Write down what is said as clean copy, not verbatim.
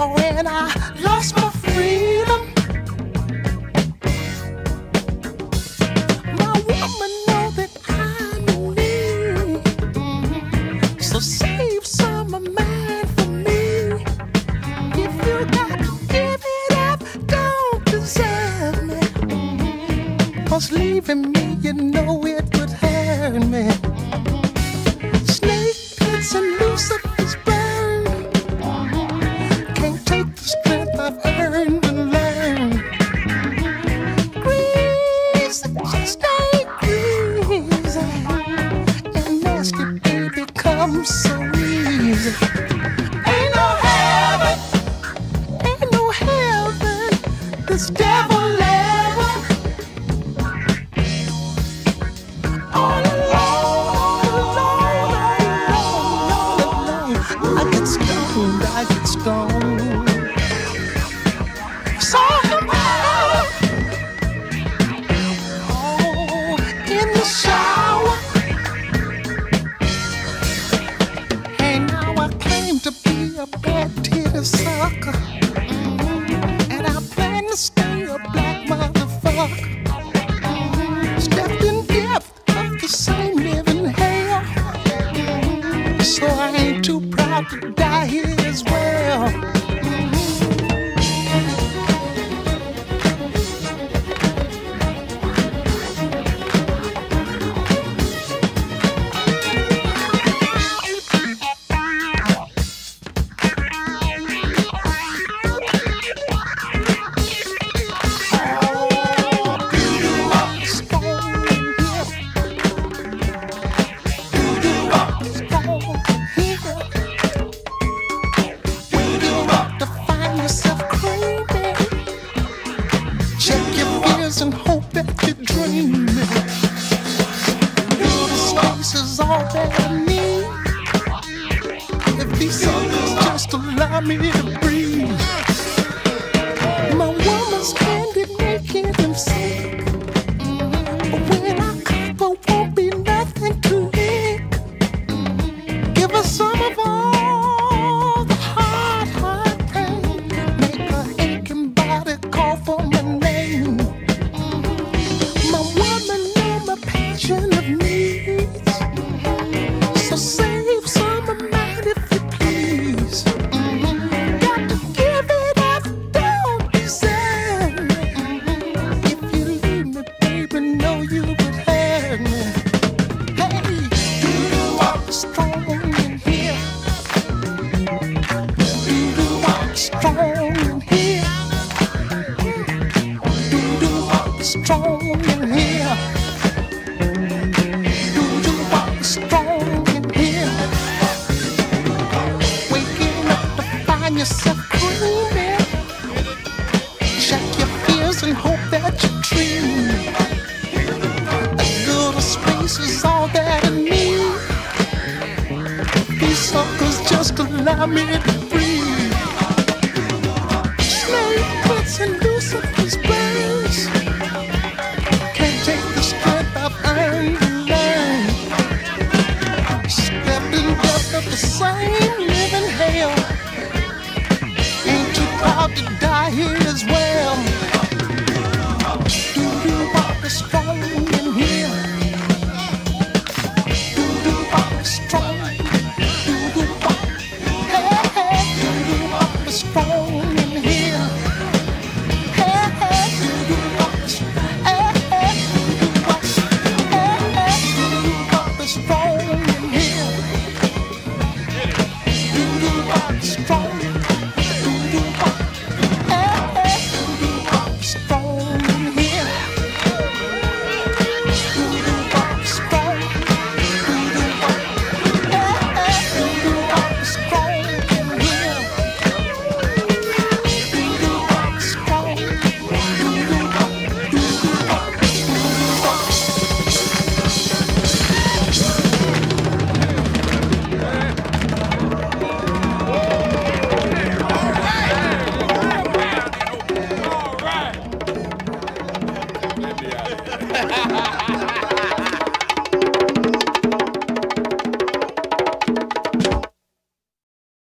Oh, when I lost my freedom, my woman know that I'm in need. So save some of mine for me. If you got to give it up, don't deserve me. 'Cause leaving me, you know it would hurt me. Snake pits and Lucifer's burn. Can't take the strength I've earned and learned. Greasy, just ain't greasy. And nasty baby comes so easy. Ain't no heaven, ain't no heaven. This devil ever. All alone, I get stoned, I get stoned. Somehow, oh, in the shower. Hey, now I claim to be a bad titty sucker, and I plan to stay a black motherfucker. Stepped in depth of the same living hell, so I ain't too proud to die here as well. And hope that you're dreaming. Little space is all that I need. If these songs just allow me to breathe. My woman's handy naked and sick. But when I come, there won't be nothing to lick. Give her some of all the hard pain. Make her aching body call for my name. Of needs, so save some of mine if you please. Got to give it up, don't deserve me. If you leave me, baby, know you would hurt me. Hey, do you walk strong in here? Do you walk strong in here? Do you walk strong in here? Strong in here, waking up to find yourself dreaming. Check your fears and hope that you dream. A little space is all that I need. These suckers just allow me to breathe. Snake pits and Lucifer's burns. Can't take the strength I've earned. Of the same living hell, ain't too proud to die here as well. Do you walk strong in here? Do you walk strong? Do you walk? Hey, hey, do you walk strong in here? Hey, hey, do you walk? Hey, hey, do you walk? Hey, hey, do you walk strong in here? Strong, do you walk? Hey, hey, do you walk strong in here? Do you walk strong? Do you walk? Hey, hey, do you walk strong in here? Do you walk strong? Do you walk? Do you walk? Do you walk?